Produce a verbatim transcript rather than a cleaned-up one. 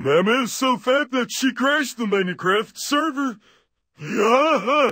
Mama is so fat that she crashed the Minecraft server. Yeah.